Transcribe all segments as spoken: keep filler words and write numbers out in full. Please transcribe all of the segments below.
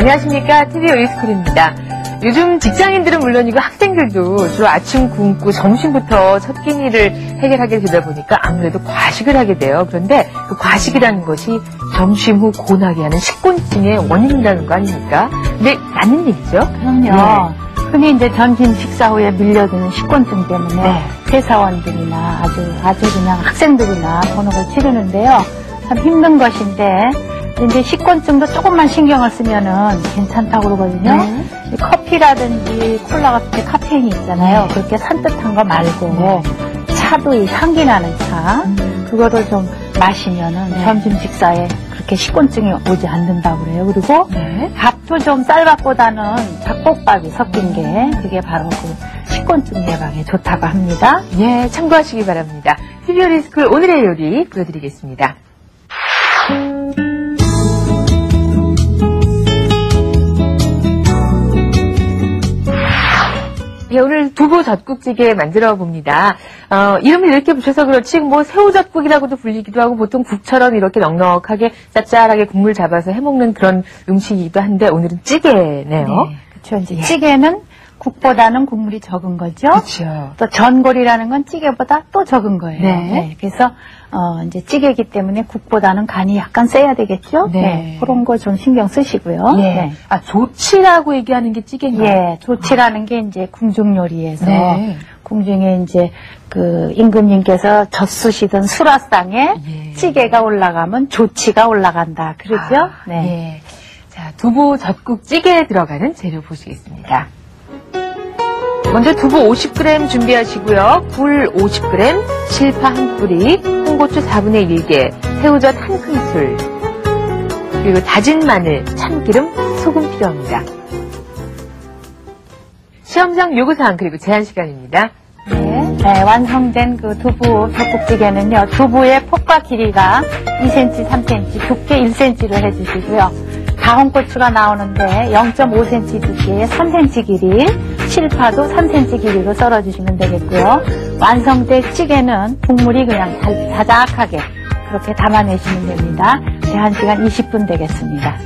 안녕하십니까. 티비 요리스쿨입니다. 요즘 직장인들은 물론이고 학생들도 주로 아침 굶고 점심부터 첫 끼니를 해결하게 되다 보니까 아무래도 과식을 하게 돼요. 그런데 그 과식이라는 것이 점심 후 고나게 하는 식곤증의 원인이라는 거 아닙니까? 근데 맞는 얘기죠? 그럼요. 네. 흔히 이제 점심 식사 후에 밀려드는 식곤증 때문에 네. 회사원들이나 아주 아주 그냥 학생들이나 번호를 치르는데요. 참 힘든 것인데 이제 식곤증도 조금만 신경을 쓰면은 괜찮다고 그러거든요. 네. 커피라든지 콜라 같은 데 카페인이 있잖아요. 네. 그렇게 산뜻한 거 말고 네. 차도 이 향기 나는 차 음. 그거를 좀 마시면은 네. 점심 식사에 그렇게 식곤증이 오지 않는다고 그래요. 그리고 네. 밥도 좀 쌀밥보다는 잡곡밥이 섞인 게 그게 바로 그 식곤증 예방에 좋다고 합니다. 예, 참고하시기 바랍니다. 티비 요리스쿨 오늘의 요리 보여드리겠습니다. 예, 오늘 두부 젖국찌개 만들어 봅니다. 어, 이름을 이렇게 붙여서 그렇지 뭐 새우젓국이라고도 불리기도 하고 보통 국처럼 이렇게 넉넉하게 짭짤하게 국물 잡아서 해먹는 그런 음식이기도 한데 오늘은 찌개네요. 네, 그렇죠. 이제 예. 찌개는 국보다는 국물이 적은 거죠. 그렇죠. 또 전골이라는 건 찌개보다 또 적은 거예요. 네. 네, 그래서 어, 이제 찌개이기 때문에 국보다는 간이 약간 세야 되겠죠. 네. 네. 그런 거 좀 신경 쓰시고요. 예. 네. 아, 조치라고 얘기하는 게 찌개인가요? 예, 조치라는 게 이제 궁중 요리에서 네. 궁중에 이제 그 임금님께서 젖수시던 수라상에 예. 찌개가 올라가면 조치가 올라간다. 그러죠? 아, 네. 예. 자, 두부 젖국찌개에 들어가는 재료 보시겠습니다. 먼저 두부 오십 그램 준비하시고요. 굴 오십 그램, 실파 한 뿌리, 홍고추 사분의 일 개, 새우젓 한 큰술, 그리고 다진 마늘, 참기름, 소금 필요합니다. 시험장 요구사항 그리고 제한 시간입니다. 네, 네, 완성된 그 두부 젖국찌개는요. 두부의 폭과 길이가 이 센티미터, 삼 센티미터, 두께 일 센티미터로 해주시고요. 다홍고추가 나오는데 영 점 오 센티미터 두께에 삼 센티미터 길이, 실파도 삼 센티미터 길이로 썰어주시면 되겠고요. 완성된 찌개는 국물이 그냥 자작하게 그렇게 담아내시면 됩니다. 제한시간 이십 분 되겠습니다.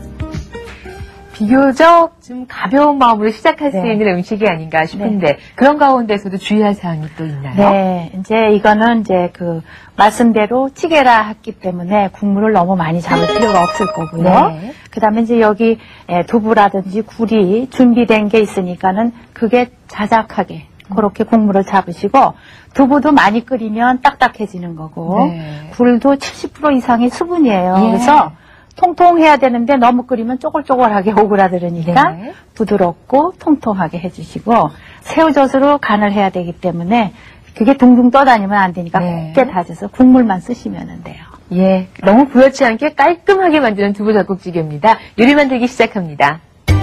비교적 좀 가벼운 마음으로 시작할 수 네. 있는 음식이 아닌가 싶은데 네. 그런 가운데서도 주의할 사항이 또 있나요? 네, 이제 이거는 이제 그 말씀대로 찌개라 했기 때문에 국물을 너무 많이 잡을 필요가 없을 거고요. 네. 그다음에 이제 여기 두부라든지 굴이 준비된 게 있으니까는 그게 자작하게 그렇게 국물을 잡으시고 두부도 많이 끓이면 딱딱해지는 거고 네. 굴도 칠십 퍼센트 이상이 수분이에요. 예. 그래서 통통해야 되는데 너무 끓이면 쪼글쪼글하게 오그라들으니까 네. 부드럽고 통통하게 해주시고 새우젓으로 간을 해야 되기 때문에 그게 둥둥 떠다니면 안 되니까 네. 곱게 다져서 국물만 쓰시면 돼요. 예, 너무 부여치 않게 깔끔하게 만드는 두부 젖국찌개입니다. 요리 만들기 시작합니다.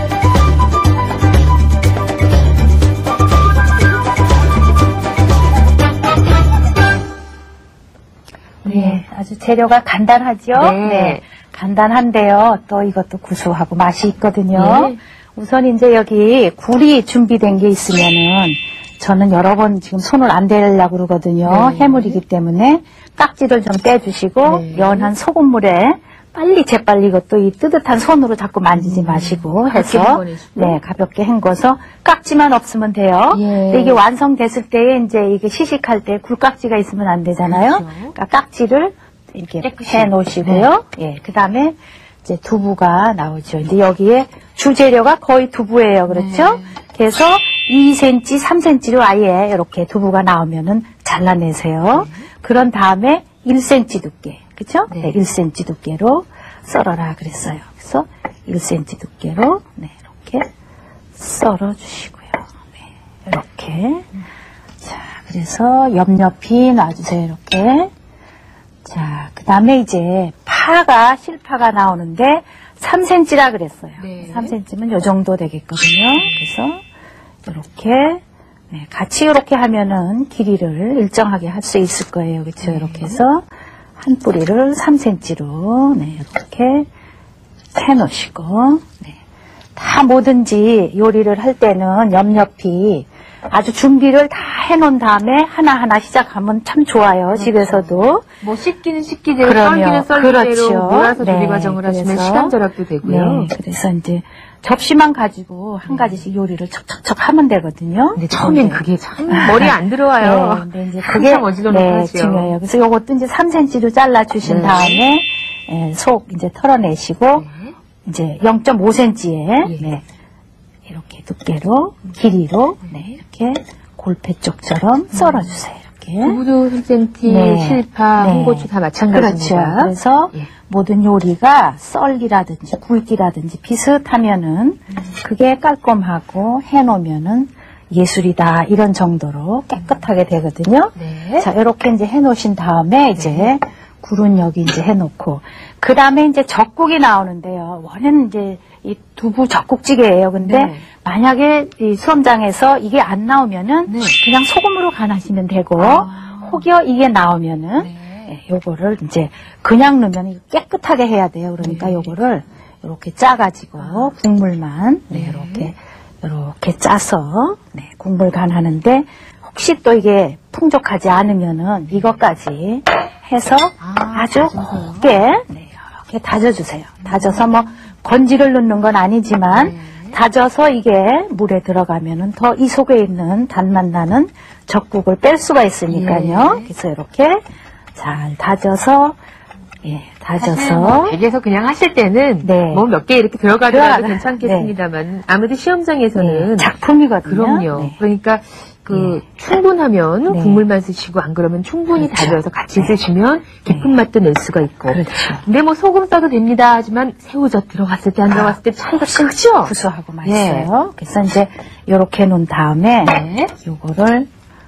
네, 아주 재료가 간단하죠? 네. 네, 간단한데요. 또 이것도 구수하고 맛이 있거든요. 네. 우선 이제 여기 굴이 준비된 게 있으면은 저는 여러 번 지금 손을 안 대려고 그러거든요. 네. 해물이기 때문에 깍지를 좀 떼주시고 네. 연한 소금물에 빨리 재빨리 이것도 이 뜨뜻한 손으로 자꾸 만지지 마시고 해서 네, 가볍게 헹궈서 깍지만 없으면 돼요. 예. 근데 이게 완성됐을 때에 이제 이게 시식할 때 굴깍지가 있으면 안 되잖아요. 그렇죠. 그러니까 깍지를 이렇게 깨끗이. 해 놓으시고요. 네. 예, 그다음에 이제 두부가 나오죠. 근데 여기에 주재료가 거의 두부예요. 그렇죠? 네. 그래서 이 센티미터, 삼 센티미터로 아예 이렇게 두부가 나오면은 잘라내세요. 네. 그런 다음에 일 센티미터 두께. 그쵸? 네. 네, 일 센티미터 두께로 썰어라 그랬어요. 그래서 일 센티미터 두께로 네, 이렇게 썰어 주시고요. 네, 이렇게. 자, 그래서 옆옆이 놔주세요. 이렇게. 자, 그 다음에 이제 파가, 실파가 나오는데 삼 센티미터라 그랬어요. 네. 삼 센티미터면 요 정도 되겠거든요. 그래서 이렇게 네, 같이 이렇게 하면은 길이를 일정하게 할 수 있을 거예요. 그렇죠? 네. 이렇게 해서 한 뿌리를 삼 센티미터로 네, 이렇게 해 놓으시고 네. 다 뭐든지 요리를 할 때는 옆옆이 아주 준비를 다 해놓은 다음에 하나하나 시작하면 참 좋아요. 그렇죠. 집에서도. 뭐 씻기는 씻기대로, 그럼요. 썰기는 썰기대로 그렇죠. 몰아서 네. 조리 과정을 하시면 그래서, 시간 절약도 되고요. 네. 그래서 이제 접시만 가지고 한 가지씩 요리를 척척척 하면 되거든요. 근데 처음엔 네. 그게 참 머리에 안 들어와요. 네, 근데 이제 그게 항상 어지러움하죠. 네, 중요해요. 그래서 요것도 이제 삼 센티미터로 잘라 주신 네. 다음에 예, 속 이제 털어내시고 네. 이제 영 점 오 센티미터에 예. 네, 이렇게 두께로 길이로 네, 이렇게 골패 쪽처럼 썰어주세요. 이렇게. 두부도 삼 센티미터, 네. 실파, 네. 홍고추 다 마찬가지입니다. 그렇죠. 그래서 예. 모든 요리가 썰기라든지 굵기라든지 비슷하면은 그게 깔끔하고 해놓으면은 예술이다 이런 정도로 깨끗하게 되거든요. 네. 자, 이렇게 이제 해놓으신 다음에 이제 굴은 여기 이제 해놓고 그 다음에 이제 젓국이 나오는데요. 원래는 이제 이 두부 젓국찌개예요. 근데 네. 만약에 이 수험장에서 이게 안 나오면은 네. 그냥 소금으로 간하시면 되고 아. 혹여 이게 나오면은 네. 네, 요거를 이제 그냥 넣으면 깨끗하게 해야 돼요. 그러니까 네. 요거를 이렇게 짜가지고 국물만 네, 네. 이렇게 이렇게 짜서 네, 국물 간하는데 혹시 또 이게 풍족하지 않으면은 이것까지 해서 아, 아주 다져서요? 곱게 네, 이렇게 다져주세요. 다져서 뭐 건지를 넣는 건 아니지만 네. 다져서 이게 물에 들어가면은 더 이 속에 있는 단맛 나는 젓국을 뺄 수가 있으니까요. 예. 그래서 이렇게 잘 다져서 예, 다져서 댁에서 그냥 하실 때는 네. 뭐 몇 개 이렇게 들어가더라도 들어가- 괜찮겠습니다만 아무래도 시험장에서는 네, 작품이거든요. 그럼요. 네. 그러니까 그 네. 충분하면 네. 국물만 쓰시고 안 그러면 충분히 그렇죠. 다져서 같이 네. 쓰시면 깊은 맛도 낼 수가 있고. 그렇죠. 근데 뭐 소금 써도 됩니다. 하지만 새우젓 들어갔을 때 안 들어갔을 때 차이가 크죠. 구수하고 맛있어요. 그래서 이제 요렇게 놓은 다음에 네. 요거를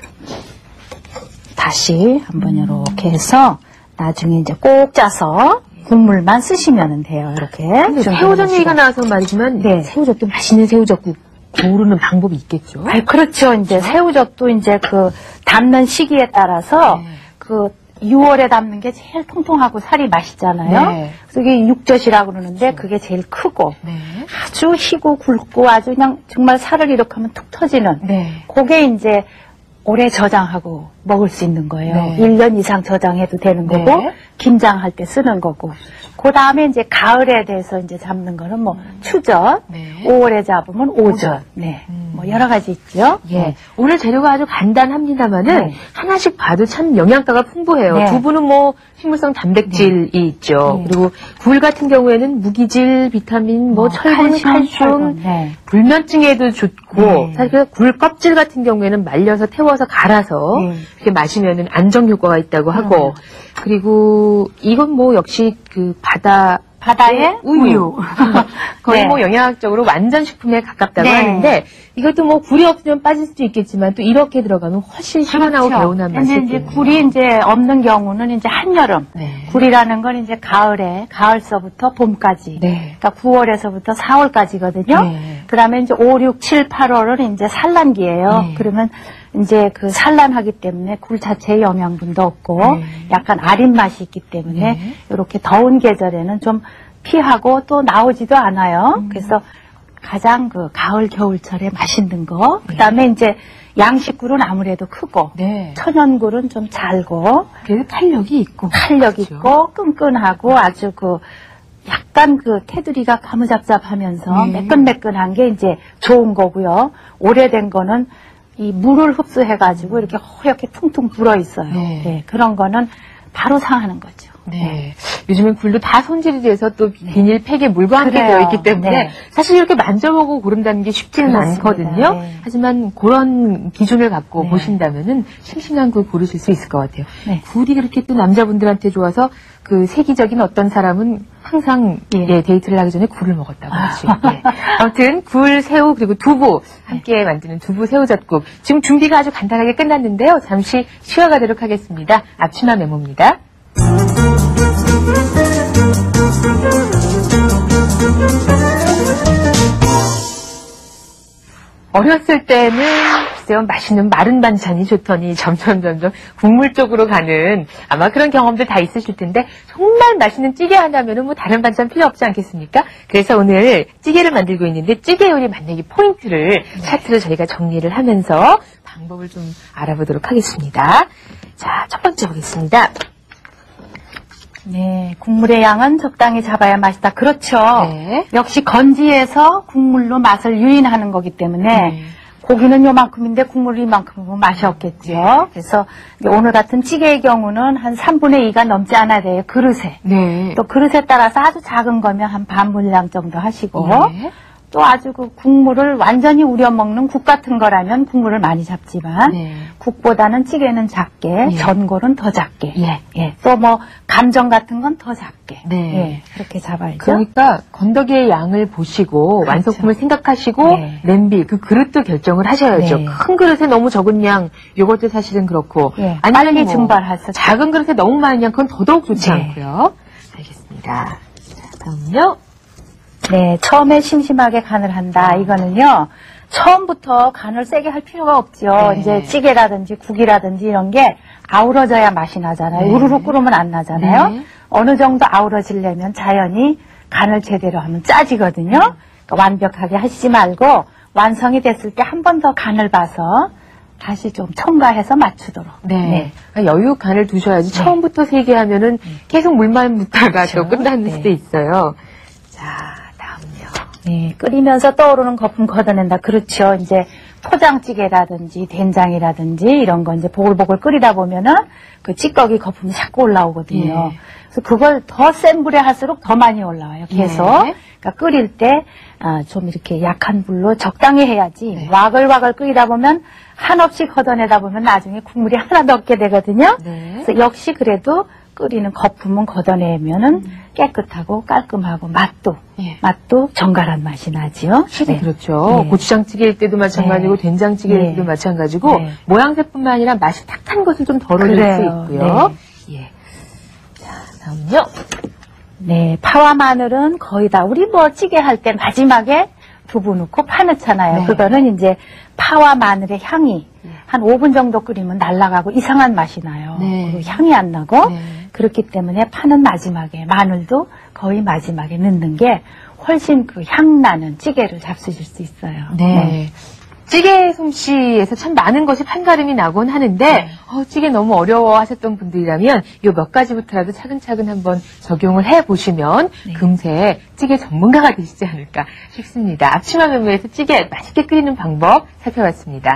다시 한번 이렇게 해서 나중에 이제 꼭 짜서 국물만 쓰시면 돼요. 이렇게. 근데 새우젓 얘기가 나와서 말이지만 네. 새우젓도 맛있는 새우젓국 고르는 방법이 있겠죠. 아, 그렇죠. 이제 새우젓도 이제 그 담는 시기에 따라서 네. 그 유월에 담는 게 제일 통통하고 살이 맛있잖아요. 네. 그래서 이게 육젓이라고 그러는데 그게 제일 크고 네. 아주 희고 굵고 아주 그냥 정말 살을 이렇게 하면 툭 터지는 네. 그게 이제 오래 저장하고 먹을 수 있는 거예요. 네. 일 년 이상 저장해도 되는 네. 거고 김장할 때 쓰는 거고. 그 다음에 이제 가을에 대해서 이제 잡는 거는 뭐 추젓, 네. 오월에 잡으면 오젓, 오젓. 네, 음. 뭐 여러 가지 있죠. 예. 오늘 재료가 아주 간단합니다만은 네. 하나씩 봐도 참 영양가가 풍부해요. 네. 두부는 뭐 식물성 단백질이 있죠. 네. 그리고 굴 같은 경우에는 무기질, 비타민, 뭐, 뭐 철분, 칼슘, 칼슘, 철분, 네. 불면증에도 좋고 네. 사실 그굴 껍질 같은 경우에는 말려서 태워서 갈아서 네. 이렇게 마시면은 안정 효과가 있다고 하고 그리고 이건 뭐 역시 그 바다 바다의 우유. 거의 네. 뭐 영양학적으로 완전 식품에 가깝다고 네. 하는데 이것도 뭐 굴이 없으면 빠질 수도 있겠지만 또 이렇게 들어가면 훨씬 시원하고 개운한 맛이 근데 이제 있겠네요. 굴이 이제 없는 경우는 이제 한여름. 네. 굴이라는 건 이제 가을에, 가을서부터 봄까지. 네. 그러니까 구월에서부터 사월까지거든요. 네. 그 다음에 이제 오, 육, 칠, 팔월은 이제 산란기예요. 네. 그러면 이제 그 산란하기 때문에 굴 자체에 영양분도 없고 네. 약간 아린 맛이 있기 때문에 네. 이렇게 더운 계절에는 좀 피하고 또 나오지도 않아요. 음. 그래서 가장 그 가을, 겨울철에 맛있는 거. 네. 그 다음에 이제 양식굴은 아무래도 크고 네. 천연굴은 좀 잘고 그래도 탄력이 있고 탄력 그렇죠. 있고 끈끈하고 아주 그 약간 그 테두리가 가무잡잡하면서 네. 매끈매끈한 게 이제 좋은 거고요. 오래된 거는 이 물을 흡수해가지고 이렇게 허옇게 퉁퉁 불어 있어요. 네. 네, 그런 거는 바로 상하는 거죠. 네. 요즘엔 굴도 다 손질이 돼서 또 비닐팩에 물과 함께 그래요. 되어 있기 때문에 네. 사실 이렇게 만져보고 고른다는 게 쉽지는 그렇습니다. 않거든요. 네. 하지만 그런 기준을 갖고 네. 보신다면은 싱싱한 굴 고르실 수 있을 것 같아요. 네. 굴이 그렇게 또 남자분들한테 좋아서 그 세기적인 어떤 사람은 항상 예. 예, 데이트를 하기 전에 굴을 먹었다고 하죠. 예. 아무튼 굴, 새우 그리고 두부 함께 만드는 두부 새우젓국 지금 준비가 아주 간단하게 끝났는데요. 잠시 쉬어가도록 하겠습니다. 앞치마 메모입니다. 어렸을 때는 글쎄요, 맛있는 마른 반찬이 좋더니 점점 점점 국물 쪽으로 가는 아마 그런 경험들 다 있으실 텐데 정말 맛있는 찌개 하나면은 뭐 다른 반찬 필요 없지 않겠습니까? 그래서 오늘 찌개를 만들고 있는데 찌개 요리 만들기 포인트를 차트로 저희가 정리를 하면서 방법을 좀 알아보도록 하겠습니다. 자, 첫 번째 보겠습니다. 네, 국물의 양은 적당히 잡아야 맛있다. 그렇죠. 네. 역시 건지에서 국물로 맛을 유인하는 거기 때문에 음. 고기는 요만큼인데 국물이 이만큼은 맛이 없겠죠. 그래서 오늘 같은 찌개의 경우는 한 삼분의 이가 넘지 않아야 돼요. 그릇에. 네. 또 그릇에 따라서 아주 작은 거면 한 반 분량 정도 하시고 네. 또 아주 그 국물을 완전히 우려 먹는 국 같은 거라면 국물을 많이 잡지만 네. 국보다는 찌개는 작게, 예. 전골은 더 작게, 예. 예. 또 뭐 감정 같은 건 더 작게, 네. 예. 그렇게 잡아야죠. 그러니까 건더기의 양을 보시고 그렇죠. 완성품을 생각하시고 네. 냄비 그 그릇도 결정을 하셔야죠. 네. 큰 그릇에 너무 적은 양 요것도 사실은 그렇고 예. 아니면 빨리 뭐 증발해서 작은 그릇에 너무 많은 양 그건 더더욱 좋지 네. 않고요. 알겠습니다. 자, 다음요. 네, 처음에 심심하게 간을 한다. 이거는요, 처음부터 간을 세게 할 필요가 없죠. 네. 이제 찌개라든지 국이라든지 이런 게 아우러져야 맛이 나잖아요. 네. 우르르 끓으면 안 나잖아요. 네. 어느 정도 아우러지려면 자연히 간을 제대로 하면 짜지거든요. 그러니까 완벽하게 하시지 말고 완성이 됐을 때 한 번 더 간을 봐서 다시 좀 첨가해서 맞추도록. 네. 그러니까 여유 간을 두셔야지 처음부터 세게 하면은 계속 물만 묻다가 그렇죠. 또 끝나는 네. 수도 있어요. 자, 다음요. 네, 끓이면서 떠오르는 거품 걷어낸다. 그렇죠. 이제 포장찌개라든지 된장이라든지 이런 거 이제 보글보글 끓이다 보면은 그 찌꺼기 거품이 자꾸 올라오거든요. 예. 그래서 그걸 더 센 불에 할수록 더 많이 올라와요. 계속. 네. 그러니까 끓일 때, 아, 좀 이렇게 약한 불로 적당히 해야지. 네. 와글와글 끓이다 보면 한없이 걷어내다 보면 나중에 국물이 하나도 없게 되거든요. 네. 그래서 역시 그래도 끓이는 거품은 걷어내면은 깨끗하고 깔끔하고 맛도 예. 맛도 정갈한 맛이 나지요. 확실히 네. 그렇죠. 네. 고추장찌개일 때도 마찬가지고 네. 된장찌개일 네. 때도 마찬가지고 네. 모양새뿐만 아니라 맛이 탁한 것을 좀 덜 올릴 수 그래요. 있고요. 예. 자, 다음요. 네, 파와 마늘은 거의 다 우리 뭐 찌개 할 때 마지막에 두부 넣고 파 넣잖아요. 네. 그거는 이제 파와 마늘의 향이 한 오 분 정도 끓이면 날아가고 이상한 맛이 나요. 네. 그리고 향이 안 나고 네. 그렇기 때문에 파는 마지막에 마늘도 거의 마지막에 넣는 게 훨씬 그 향 나는 찌개를 잡수실 수 있어요. 네. 찌개 솜씨에서 참 많은 것이 판가름이 나곤 하는데 네. 어, 찌개 너무 어려워 하셨던 분들이라면 요 몇 가지부터라도 차근차근 한번 적용을 해보시면 네. 금세 찌개 전문가가 되시지 않을까 싶습니다. 앞치마 메모에서 찌개 맛있게 끓이는 방법 살펴봤습니다.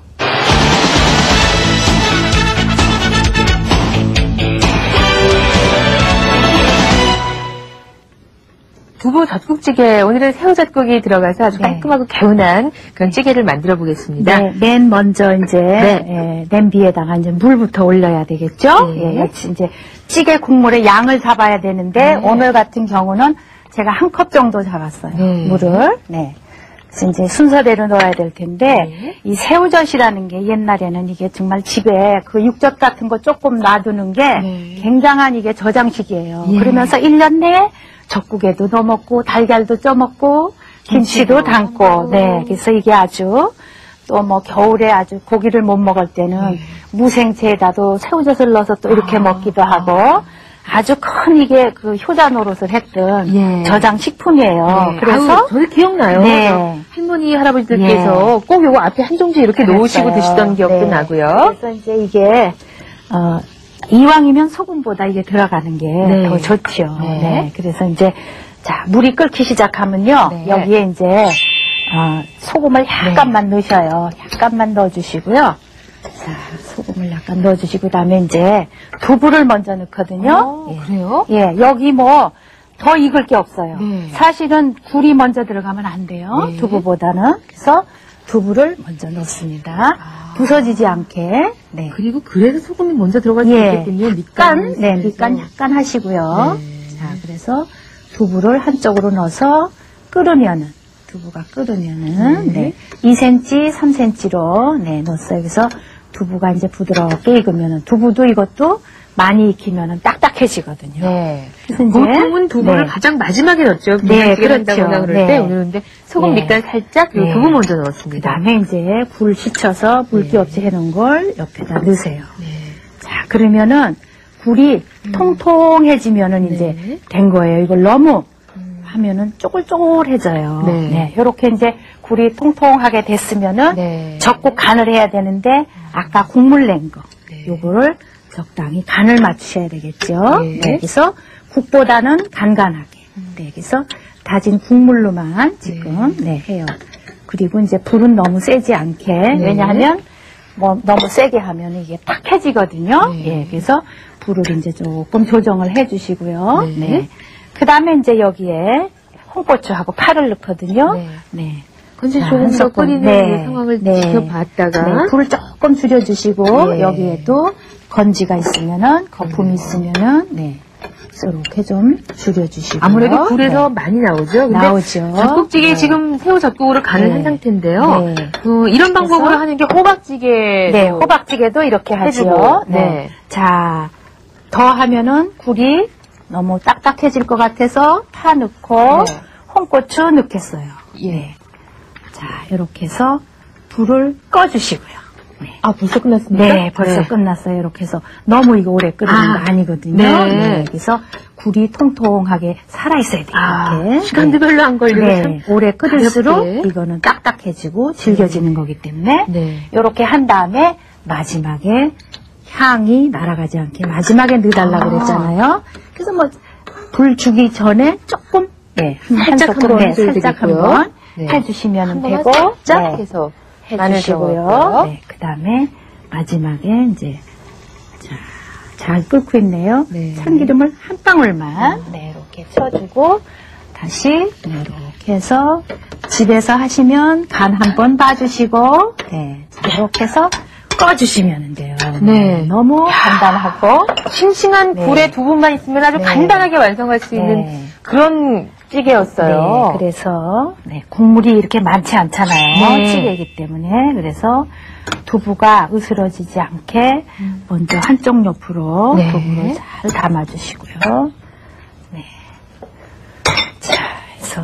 두부 젖국찌개, 오늘은 새우젓국이 들어가서 아주 네. 깔끔하고 개운한 그런 찌개를 만들어 보겠습니다. 네, 맨 먼저 이제 네. 예, 냄비에다가 이제 물부터 올려야 되겠죠. 네. 예, 역시 이제 찌개 국물의 양을 잡아야 되는데 네. 오늘 같은 경우는 제가 한 컵 정도 잡았어요. 네. 물을. 네. 그래서 이제 순서대로 넣어야 될 텐데 네. 이 새우젓이라는 게 옛날에는 이게 정말 집에 그 육젓 같은 거 조금 놔두는 게 네. 굉장한 이게 저장식이에요. 예. 그러면서 일 년 내에 젓국에도 넣어 먹고 달걀도 쪄 먹고 김치도 김치도 담고 담고. 네. 그래서 이게 아주 또 뭐 겨울에 아주 고기를 못 먹을 때는 네. 무생채에다도 새우젓을 넣어서 또 이렇게 아. 먹기도 하고 아주 큰 이게 그 효자 노릇을 했던 예. 저장 식품이에요. 네. 그래서 아유, 저도 기억나요. 네. 할머니, 할아버지들께서 꼭 요거 앞에 한 종지 이렇게 놓으시고 그랬어요. 드시던 기억도 네. 나고요. 그래서 이제 이게 어, 이왕이면 소금보다 이게 들어가는 게 네. 더 좋지요. 네. 네. 그래서 이제 자 물이 끓기 시작하면요 네. 여기에 이제 어, 소금을 약간만 넣으셔요. 약간만 넣어주시고요. 자 소금을 약간 넣어주시고 그다음에 이제 두부를 먼저 넣거든요. 어, 예. 그래요? 예, 여기 뭐 더 익을 게 없어요. 네. 사실은 굴이 먼저 들어가면 안 돼요. 네. 두부보다는. 그래서 두부를 먼저 넣습니다. 아. 부서지지 않게. 네. 그리고 그래서 소금이 먼저 들어갈 수 예. 있겠군요. 밑간, 네, 밑간을 밑간 해서. 약간 하시고요. 네. 자, 그래서 두부를 한쪽으로 넣어서 끓으면은, 두부가 끓으면은, 네. 네, 이 센티미터, 삼 센티미터로, 네, 넣었어요. 그래서 두부가 이제 부드럽게 익으면은 두부도 이것도 많이 익히면은 딱딱해지거든요. 네. 그래서 이제 보통은 두부를 네. 가장 마지막에 넣었죠. 네, 김치찌개 한다거나 그렇죠. 그럴 때 네. 오늘은 근데 소금 네. 밑간 살짝 그리고 네. 두부 먼저 넣었습니다. 그다음에 이제 굴 씻혀서 물기 네. 없이 해놓은 걸 옆에다 넣으세요. 네. 자, 그러면은 굴이 음. 통통해지면은 네. 이제 된 거예요. 이걸 너무 하면은 쪼글쪼글해져요. 네. 네. 요렇게 이제 굴이 통통하게 됐으면은 네. 적국 간을 해야 되는데 아까 국물 낸 거. 네. 요거를 적당히 간을 맞추셔야 되겠죠. 네. 네. 그래서 국보다는 간간하게. 네. 그래서 다진 국물로만 지금 네. 해요. 그리고 이제 불은 너무 세지 않게. 네. 왜냐하면 뭐 너무 세게 하면 이게 탁해지거든요. 네. 예. 그래서 불을 이제 조금 조정을 해 주시고요. 네. 네. 그 다음에 이제 여기에 홍고추하고 파를 넣거든요. 네. 네. 근데 자, 조금 더 조금, 끓이는 네. 상황을 네. 지켜봤다가 네, 불을 조금 줄여주시고 네. 여기에도 건지가 있으면은 거품이 있으면은 네 이렇게 좀 줄여주시고요. 아무래도 굴에서 네. 많이 나오죠. 근데 나오죠. 젓국찌개 네. 지금 새우 젓국으로 간을 네. 한 상태인데요. 네. 어, 이런 방법으로 그래서 하는 게 호박찌개. 네, 호박찌개도 이렇게 해주고, 하지요. 네. 네. 자, 더 하면은 굴이 너무 딱딱해질 것 같아서 파 넣고 네. 홍고추 넣겠어요. 예. 자, 이렇게 해서 불을 꺼주시고요. 네. 아, 벌써 끝났습니까? 네, 벌써 끝났어요. 이렇게 해서 너무 이거 오래 끓이는 아, 거 아니거든요. 네. 그래서 굴이 통통하게 살아있어야 돼요. 아, 이렇게. 시간도 별로 안 걸리고 네. 참 네. 오래 끓일수록 가볍게. 이거는 딱딱해지고 질겨지는 거기 때문에 네. 이렇게 한 다음에 마지막에 향이 날아가지 않게 마지막에 넣어달라고 아. 그랬잖아요. 그래서 뭐 불 주기 전에 조금 네, 살짝 한 한번 네, 해줘야 살짝 되겠고요. 한번 네. 해주시면 한 번만 되고 살짝 네. 해서 마늘 해주시고요. 저었고요. 네, 그 다음에 마지막에 이제 자, 잘 끓고 있네요. 네. 참기름을 한 방울만 네, 이렇게 쳐주고 다시 네, 이렇게 해서 집에서 하시면 간 한번 봐주시고 네, 자, 이렇게 해서 꺼주시면 돼요. 네. 너무 간단하고 싱싱한 네. 굴에 두부만 있으면 아주 네. 간단하게 완성할 수 있는 네. 그런 찌개였어요. 네, 그래서 네, 국물이 이렇게 많지 않잖아요. 네. 찌개이기 때문에 그래서 두부가 으스러지지 않게 먼저 한쪽 옆으로 네. 두부를 잘 담아주시고요. 네. 자, 해서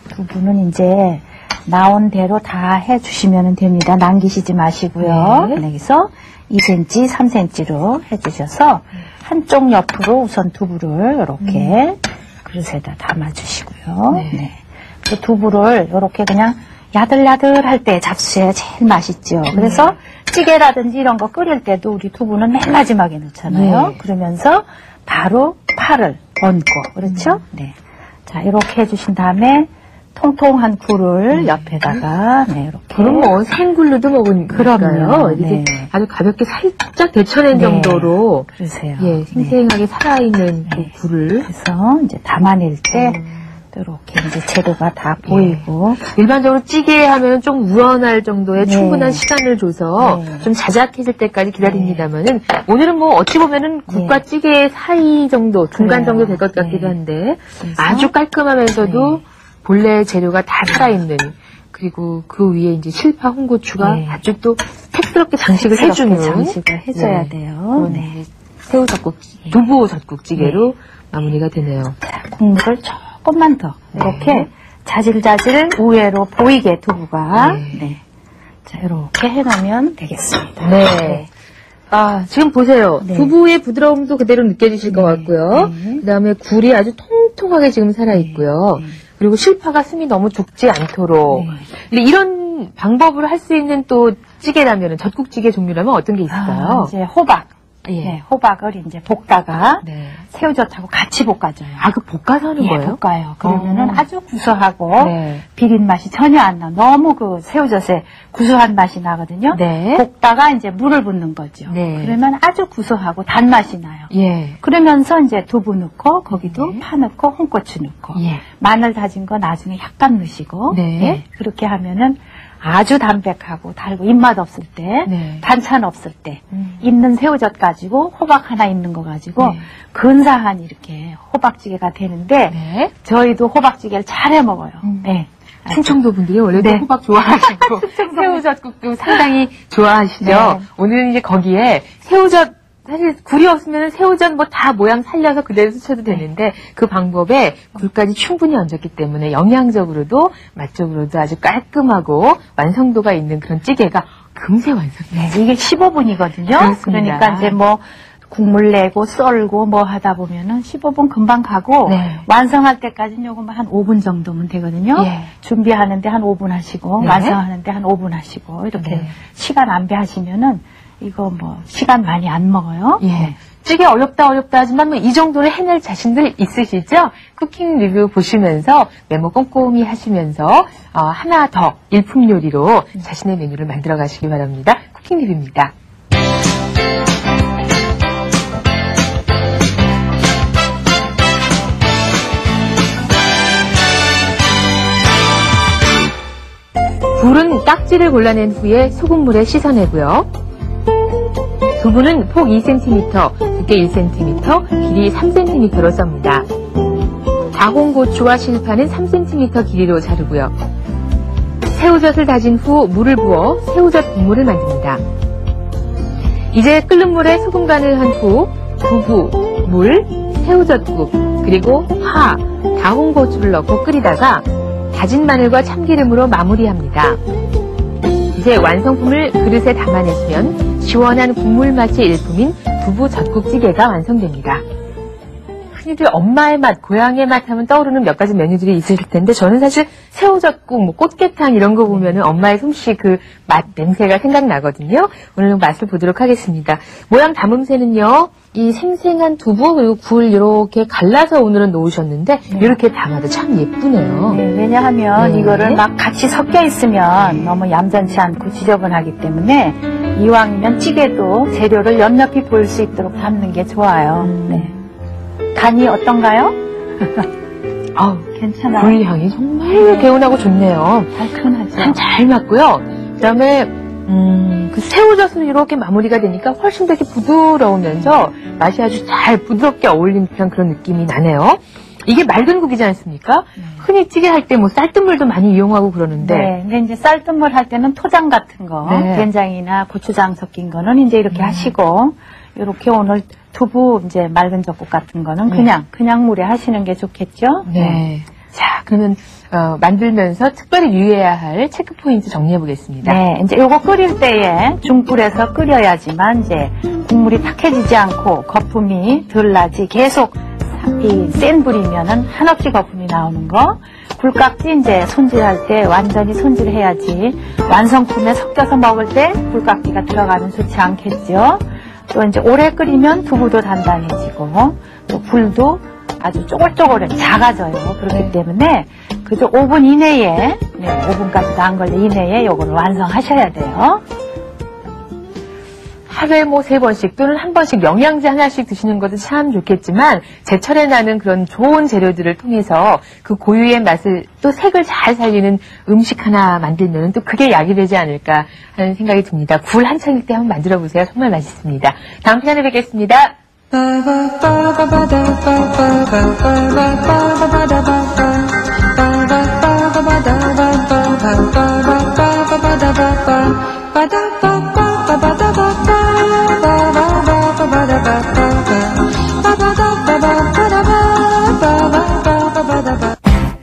두부는 이제 나온 대로 다 해주시면 됩니다. 남기시지 마시고요. 네. 네, 그래서 이 센티미터, 삼 센티미터로 해주셔서 한쪽 옆으로 우선 두부를 이렇게 그릇에다 담아주시고요. 네. 네. 그 두부를 이렇게 그냥 야들야들할 때 잡수셔야 제일 맛있죠. 그래서 찌개라든지 이런 거 끓일 때도 우리 두부는 맨 마지막에 넣잖아요. 네. 그러면서 바로 파를 얹고 그렇죠? 네. 자, 이렇게 해주신 다음에 통통한 굴을 옆에다가 네, 이렇게 그럼 뭐 생굴로도 먹으니까요. 그럼요. 이렇게 네. 아주 가볍게 살짝 데쳐낸 네. 정도로 그러세요. 예, 네. 생생하게 살아있는 그 네. 굴을 그래서 이제 담아낼 때 음. 이렇게 이제 재료가 다 보이고 일반적으로 찌개 하면 좀 우러날 정도의 네. 충분한 시간을 줘서 네. 좀 자작해질 때까지 기다립니다만은 오늘은 뭐 어찌 보면은 국과 네. 찌개 사이 정도 중간 그래요. 정도 될 것 같기도 네. 한데 그래서 아주 깔끔하면서도 네. 본래 재료가 다 살아있는 그리고 그 위에 이제 실파 홍고추가 네. 아주 또 색스럽게 장식을 새롭게 해주는 장식을 해줘야 네. 돼요. 그런 네. 새우 젓국 두부 젓국찌개로 마무리가 되네요. 자, 국물을 조금만 더 이렇게 네. 자질자질 우회로 보이게 두부가 네. 네. 자, 이렇게 해놓으면 되겠습니다. 네. 아, 지금 보세요. 네. 두부의 부드러움도 그대로 느껴지실 것 네. 같고요. 네. 그 다음에 굴이 아주 통통하게 지금 살아있고요. 네. 그리고 실파가 숨이 너무 죽지 않도록. 네. 근데 이런 방법을 할 수 있는 또 찌개라면, 젓국찌개 종류라면 어떤 게 있을까요? 아, 이제 호박. 예. 네, 호박을 이제 볶다가 네. 새우젓하고 같이 볶아줘요. 아, 그 볶아서 하는 예, 거예요? 볶아요. 그러면은 어. 아주 구수하고 네. 비린 맛이 전혀 안 나. 너무 그 새우젓에 구수한 맛이 나거든요. 네. 볶다가 이제 물을 붓는 거죠. 네. 그러면 아주 구수하고 단맛이 나요. 예. 그러면서 이제 두부 넣고 거기도 네. 파 넣고 홍고추 넣고 예. 마늘 다진 거 나중에 약간 넣으시고 네. 예, 그렇게 하면은 아주 담백하고 달고 입맛 없을 때 네. 반찬 없을 때 음. 있는 새우젓 가지고 호박 하나 있는 거 가지고 네. 근사한 이렇게 호박찌개가 되는데 네. 저희도 호박찌개를 잘 해 먹어요. 음. 네. 충청도 분들이 원래도 네. 호박 좋아하시고 새우젓국도 상당히 좋아하시죠. 네. 오늘 이제 거기에 새우젓 사실 굴이 없으면 새우젓 뭐 다 모양 살려서 그대로 쓰셔도 되는데 그 방법에 굴까지 충분히 얹었기 때문에 영양적으로도 맛적으로도 아주 깔끔하고 완성도가 있는 그런 찌개가 금세 완성돼요. 네, 이게 십오 분이거든요. 그렇습니다. 그러니까 이제 뭐 국물 내고 썰고 뭐 하다 보면은 십오 분 금방 가고 네. 완성할 때까지는 요거 한 오 분 정도면 되거든요. 예. 준비하는데 한 오 분 하시고 네. 완성하는데 한 오 분 하시고 이렇게 네. 시간 안배하시면은 이거 뭐 시간 많이 안 먹어요. 예. 찌개 어렵다 어렵다 하지만 뭐 이 정도는 해낼 자신들 있으시죠? 쿠킹 리뷰 보시면서 메모 꼼꼼히 하시면서 어, 하나 더 일품 요리로 자신의 메뉴를 만들어 가시기 바랍니다. 쿠킹 리뷰입니다. 굴은 딱지를 골라낸 후에 소금물에 씻어내고요. 두부는 폭 이 센티미터, 두께 일 센티미터, 길이 삼 센티미터로 썹니다. 다홍고추와 실파는 삼 센티미터 길이로 자르고요. 새우젓을 다진 후 물을 부어 새우젓 국물을 만듭니다. 이제 끓는 물에 소금 간을 한 후 두부, 물, 새우젓국, 그리고 파, 다홍고추를 넣고 끓이다가 다진 마늘과 참기름으로 마무리합니다. 이제 완성품을 그릇에 담아내시면 시원한 국물 맛이 일품인 두부 젓국찌개가 완성됩니다. 흔히들 엄마의 맛, 고향의 맛 하면 떠오르는 몇 가지 메뉴들이 있으실 텐데 저는 사실 새우젓국, 뭐 꽃게탕 이런 거 보면은 엄마의 솜씨 그 맛, 냄새가 생각나거든요. 오늘 맛을 보도록 하겠습니다. 모양 담음새는요. 이 생생한 두부 그리고 굴 이렇게 갈라서 오늘은 놓으셨는데 네. 이렇게 담아도 참 예쁘네요. 네, 왜냐하면 네. 이거를 막 같이 섞여 있으면 너무 얌전치 않고 지저분하기 때문에 이왕이면 찌개도 재료를 연몇이 보일 수 있도록 담는 게 좋아요. 음. 네. 간이 어떤가요? 아우, 괜찮아요. 굴 향이 정말 개운하고 좋네요. 달큰하죠. 참 잘 맞고요. 그다음에 음, 그 새우젓으로 이렇게 마무리가 되니까 훨씬 더 이렇게 부드러우면서 맛이 아주 잘 부드럽게 어울리는 듯한 그런 느낌이 나네요. 이게 맑은 국이지 않습니까? 네. 흔히 찌개 할 때 뭐 쌀뜨물도 많이 이용하고 그러는데 네, 근데 이제 쌀뜨물 할 때는 토장 같은 거, 네. 된장이나 고추장 섞인 거는 이제 이렇게 음. 하시고, 이렇게 오늘 두부 이제 맑은 젓국 같은 거는 네. 그냥, 그냥 물에 하시는 게 좋겠죠? 네. 자, 그러면 어, 만들면서 특별히 유의해야 할 체크 포인트 정리해 보겠습니다. 네, 이제 요거 끓일 때에 중불에서 끓여야지만 이제 국물이 탁해지지 않고 거품이 덜 나지 계속 이 센 불이면은 한없이 거품이 나오는 거. 굴깍지 이제 손질할 때 완전히 손질해야지 완성품에 섞여서 먹을 때 굴깍지가 들어가면 좋지 않겠죠. 또 이제 오래 끓이면 두부도 단단해지고 또 굴도 아주 쪼글쪼글해 작아져요. 그렇기 때문에 그저 오 분 이내에 네, 오 분까지도 안 걸려 이내에 요거를 완성하셔야 돼요. 하루에 뭐 세 번씩 또는 한 번씩 영양제 하나씩 드시는 것도 참 좋겠지만 제철에 나는 그런 좋은 재료들을 통해서 그 고유의 맛을 또 색을 잘 살리는 음식 하나 만들면 또 그게 약이 되지 않을까 하는 생각이 듭니다. 굴 한창일 때 한번 만들어 보세요. 정말 맛있습니다. 다음 시간에 뵙겠습니다. Ba-da-ba-ba-ba